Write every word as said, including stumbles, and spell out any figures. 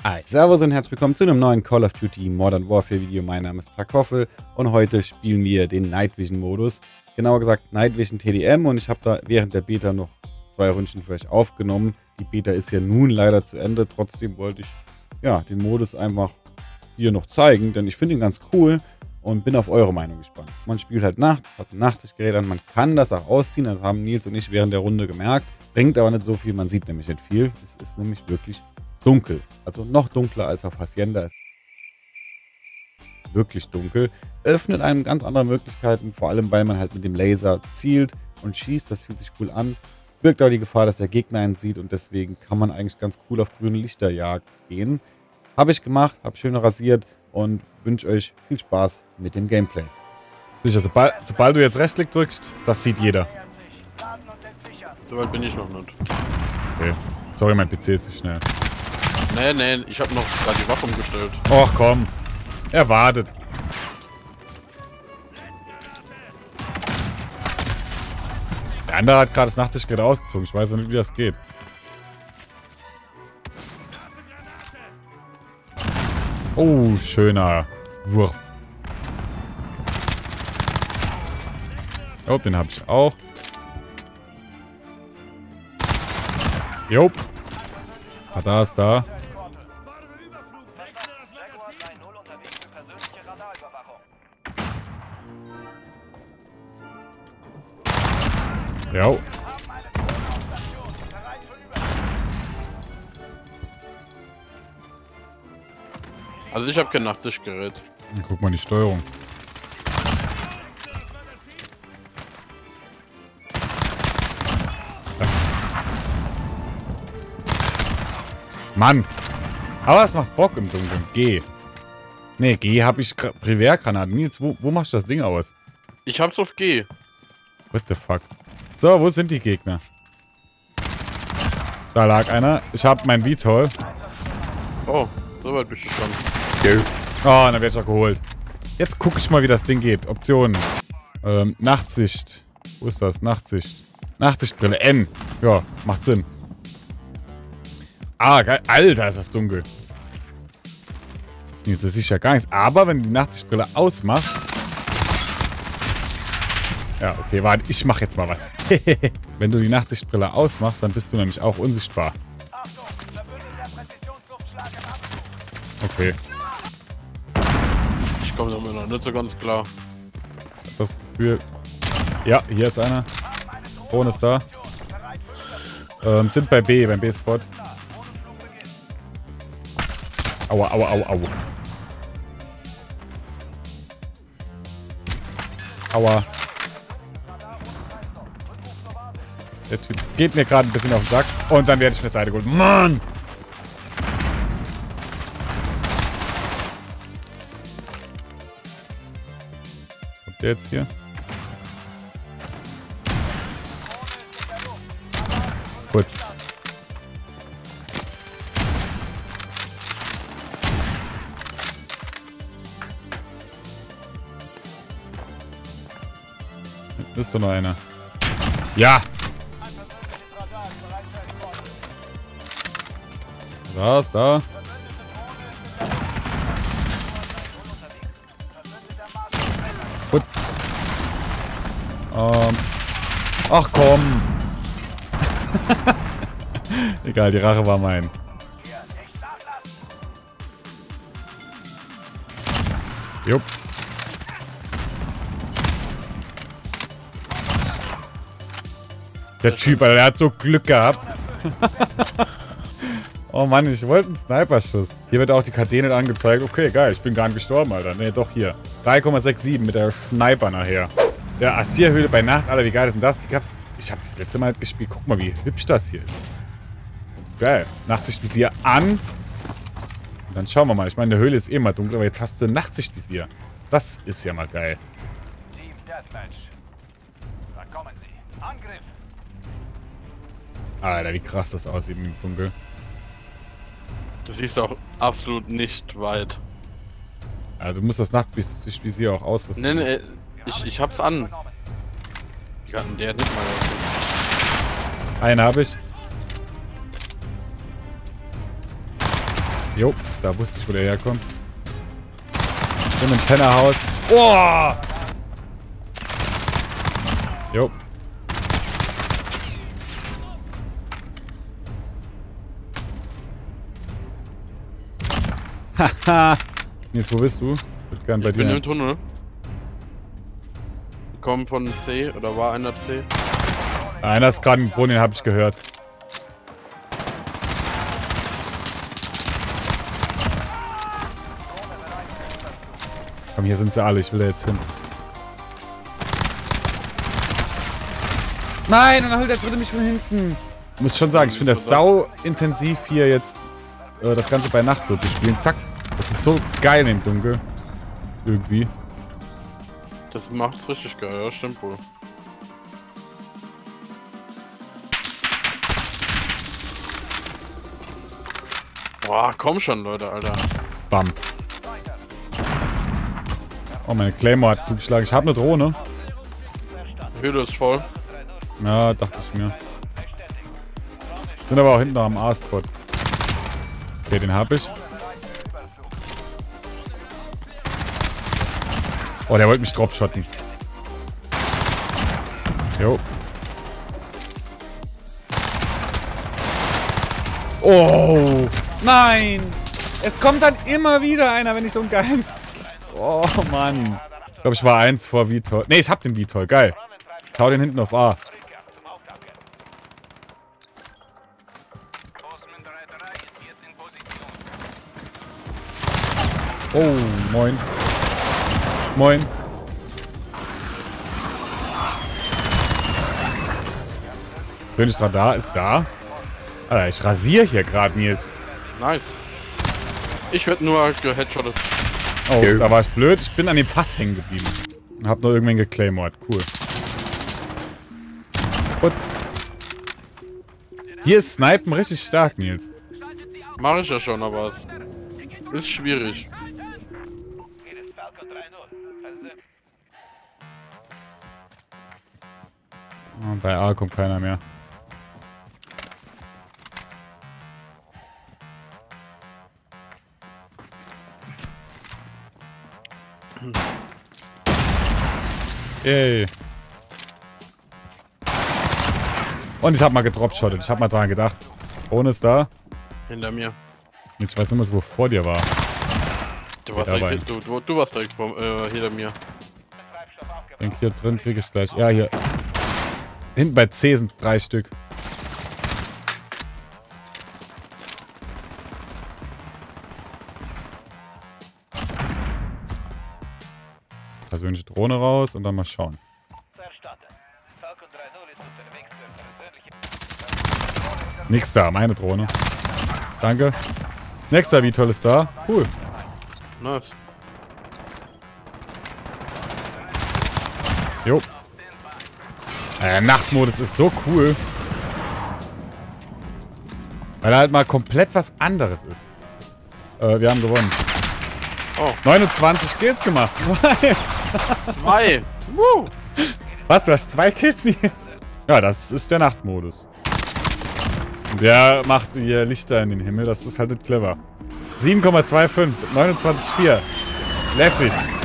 Hi, servus und herzlich willkommen zu einem neuen Call of Duty Modern Warfare Video. Mein Name ist Zakoffel und heute spielen wir den Night Vision Modus. Genauer gesagt Night Vision T D M, und ich habe da während der Beta noch zwei Ründchen für euch aufgenommen. Die Beta ist ja nun leider zu Ende, trotzdem wollte ich ja den Modus einfach hier noch zeigen, denn ich finde ihn ganz cool und bin auf eure Meinung gespannt. Man spielt halt nachts, hat ein Nachtsichtgerät an, man kann das auch ausziehen, das haben Nils und ich während der Runde gemerkt. Bringt aber nicht so viel, man sieht nämlich nicht viel. Es ist nämlich wirklich dunkel. Also noch dunkler als auf Hacienda. Es ist wirklich dunkel. Öffnet einem ganz andere Möglichkeiten, vor allem weil man halt mit dem Laser zielt und schießt. Das fühlt sich cool an. Birgt auch die Gefahr, dass der Gegner einen sieht, und deswegen kann man eigentlich ganz cool auf grüne Lichterjagd gehen. Habe ich gemacht, habe schön rasiert und wünsche euch viel Spaß mit dem Gameplay. Sicher, sobald, sobald du jetzt Rechtsklick drückst, das sieht jeder. Soweit bin ich noch nicht. Okay. Sorry, mein P C ist nicht schnell. Nee, nee, ich habe noch gerade die Waffe umgestellt. Och komm. Er wartet. Der andere hat gerade das Nachtsichtgerät ausgezogen. Ich weiß noch nicht, wie das geht. Oh, schöner Wurf. Oh, den habe ich auch. Jo. Radar ist da. Jo. Also ich habe kein Nachtsichtgerät. Guck mal die Steuerung. Mann. Aber es macht Bock im Dunkeln. G. Ne, G habe ich Primärgranaten. Nils, wo, wo machst du das Ding aus? Ich hab's auf G. What the fuck? So, wo sind die Gegner? Da lag einer. Ich habe mein V TOL. Oh, so weit bist du schon. Go. Oh, dann werde ich auch geholt. Jetzt gucke ich mal, wie das Ding geht. Optionen. Ähm, Nachtsicht. Wo ist das? Nachtsicht. Nachtsichtbrille. N. Ja, macht Sinn. Ah, geil. Alter, ist das dunkel. Jetzt ist sicher gar nichts. Aber wenn du die Nachtsichtbrille ausmachst. Ja, okay, warte. Ich mach jetzt mal was. Wenn du die Nachtsichtbrille ausmachst, dann bist du nämlich auch unsichtbar. Okay. Ich komme damit noch nicht so ganz klar. Ich hab das Gefühl. Ja, hier ist einer. Drohne ist da. Ähm, sind bei B, beim B-Spot. Aua, aua, aua, aua. Aua. Der Typ geht mir gerade ein bisschen auf den Sack. Und dann werde ich von der Seite geholt. Mann! Kommt der jetzt hier? Putz. Ist doch noch einer. Ja! Da ist da. Putz. Ähm. Ach komm. Egal, die Rache war mein. Jupp. Der Typ, Alter, der hat so Glück gehabt. Oh Mann, ich wollte einen Sniper-Schuss. Hier wird auch die K D nicht angezeigt. Okay, geil, ich bin gar nicht gestorben, Alter. Ne, doch hier. drei Komma siebenundsechzig mit der Sniper nachher. Der Assir-Höhle bei Nacht, Alter, wie geil ist denn das? Die gab's. Ich habe das letzte Mal halt gespielt. Guck mal, wie hübsch das hier ist. Geil. Nachtsichtvisier an. Und dann schauen wir mal. Ich meine, die Höhle ist eh mal dunkel, aber jetzt hast du ein Nachtsichtvisier. Das ist ja mal geil. Team Deathmatch. Da kommen sie. Angriff. Alter, wie krass das aussieht im Dunkel. Du siehst auch absolut nicht weit. Ja, du musst das Nachtsichtvisier auch ausrüsten. Nee, nee, ich, ich hab's an. Wie kann der nicht mal aussehen? Einen habe ich. Jo, da wusste ich, wo der herkommt. Schon im Pennerhaus. Oh! Jo. Haha. Nils, wo bist du? Ich würde gern bei Ich bin dir. im Tunnel. Die kommen von C oder war einer C? Einer ist gerade im Brunnen, den habe ich gehört. Komm, hier sind sie alle, ich will da jetzt hin. Nein, und dann holt der dritte mich von hinten. Ich muss schon sagen, ich finde das sau intensiv hier jetzt äh, das Ganze bei Nacht so zu spielen. Zack. Das ist so geil im Dunkeln. Irgendwie. Das macht's richtig geil, ja, stimmt wohl. Boah, komm schon, Leute, Alter. Bam. Oh, meine Claymore hat zugeschlagen. Ich habe eine Drohne. Höhle ist voll. Ja, dachte ich mir. Sind aber auch hinten noch am A-Spot. Okay, den hab ich. Oh, der wollte mich dropshotten. Jo. Oh, nein! Es kommt dann immer wieder einer, wenn ich so einen geilen... Oh, Mann. Ich glaube, ich war eins vor Vitol. Ne, ich hab den Vitol. Geil. Ich hau den hinten auf A. Oh, moin. Moin. Königs Radar ist da. Alter, ich rasiere hier gerade, Nils. Nice. Ich werd nur geheadshottet. Oh, da war ich blöd. Ich bin an dem Fass hängen geblieben. Hab nur irgendwen geclaimort. Cool. Putz. Hier ist Snipen richtig stark, Nils. Mach ich ja schon, aber es ist schwierig. Oh, bei A kommt keiner mehr. Ey. Und ich hab mal gedropshottet. Ich hab mal dran gedacht. Ohne ist da. Hinter mir. Ich weiß nicht mehr, wo vor dir war. Du warst, Ja, direkt, du, du, du warst direkt vor, äh, hinter mir. Ich denke, hier drin kriege ich gleich. Ja, hier. Hinten bei C sind drei Stück. Persönliche Drohne raus und dann mal schauen. Nix da, meine Drohne. Danke. Nächster Vitol ist da. Cool. Nice. Jo. Der Nachtmodus ist so cool. Weil er halt mal komplett was anderes ist. Äh, wir haben gewonnen. Oh. neunundzwanzig Kills gemacht. Zwei. Woo. Was, du hast zwei Kills jetzt? Ja, das ist der Nachtmodus. Der macht hier Lichter in den Himmel, das ist halt nicht clever. sieben Komma fünfundzwanzig, neunundzwanzig Komma vier. Lässig.